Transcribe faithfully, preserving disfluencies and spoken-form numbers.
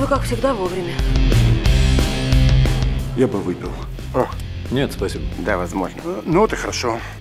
как всегда, вовремя. Я бы выпил. О, Нет, спасибо. да, возможно. Ну, вот и хорошо.